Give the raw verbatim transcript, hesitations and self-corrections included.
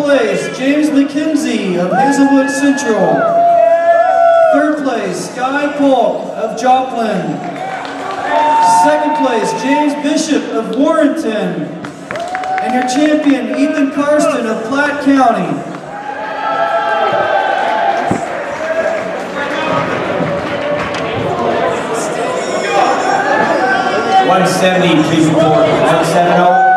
place, James McKenzie of Hazelwood Central. Third place, Sky Polk of Joplin. Second place, James Bishop of Warrenton. And your champion, Ethan Karsten of Platte County. one seventy, please report. one seventy.